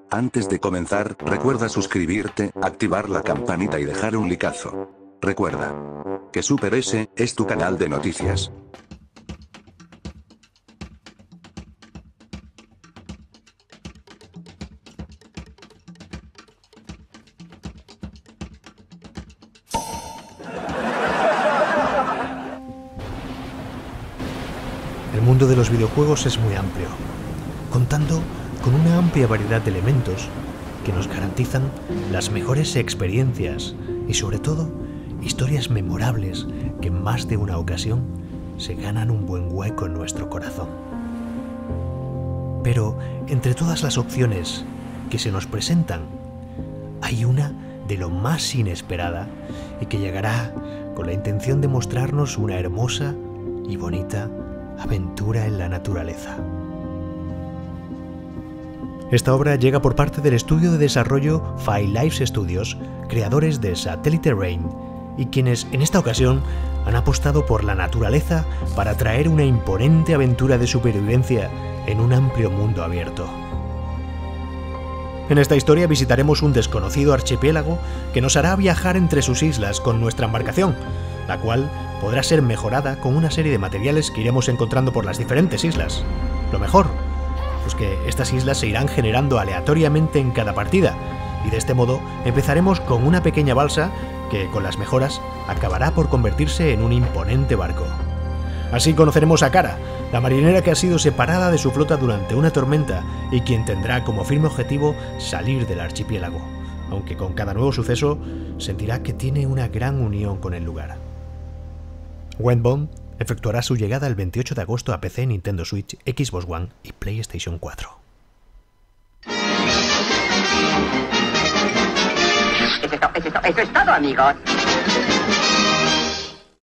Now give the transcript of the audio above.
Antes de comenzar, recuerda suscribirte, activar la campanita y dejar un likeazo. Recuerda que Super S es tu canal de noticias. El mundo de los videojuegos es muy amplio, contando con una amplia variedad de elementos que nos garantizan las mejores experiencias y sobre todo historias memorables que en más de una ocasión se ganan un buen hueco en nuestro corazón. Pero entre todas las opciones que se nos presentan, hay una de lo más inesperada y que llegará con la intención de mostrarnos una hermosa y bonita aventura en la naturaleza. Esta obra llega por parte del estudio de desarrollo Five Lives Studios, creadores de Satellite Rain, y quienes en esta ocasión han apostado por la naturaleza para traer una imponente aventura de supervivencia en un amplio mundo abierto. En esta historia visitaremos un desconocido archipiélago que nos hará viajar entre sus islas con nuestra embarcación, la cual podrá ser mejorada con una serie de materiales que iremos encontrando por las diferentes islas. Lo mejor, pues que estas islas se irán generando aleatoriamente en cada partida, y de este modo empezaremos con una pequeña balsa que, con las mejoras, acabará por convertirse en un imponente barco. Así conoceremos a Kara, la marinera que ha sido separada de su flota durante una tormenta y quien tendrá como firme objetivo salir del archipiélago, aunque con cada nuevo suceso sentirá que tiene una gran unión con el lugar. Windbound efectuará su llegada el 28 de agosto a PC, Nintendo Switch, Xbox One y PlayStation 4. Eso es todo, amigos.